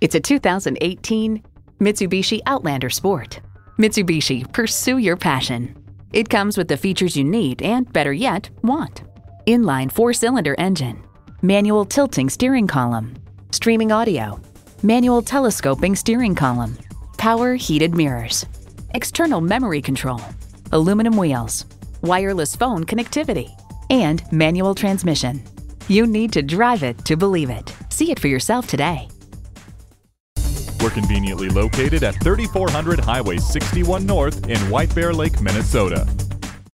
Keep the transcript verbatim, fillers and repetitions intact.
It's a two thousand eighteen Mitsubishi Outlander Sport. Mitsubishi, pursue your passion. It comes with the features you need and, better yet, want. Inline four-cylinder engine, manual tilting steering column, streaming audio, manual telescoping steering column, power heated mirrors, external memory control, aluminum wheels, wireless phone connectivity, and manual transmission. You need to drive it to believe it. See it for yourself today. We're conveniently located at thirty-four hundred Highway sixty-one North in White Bear Lake, Minnesota.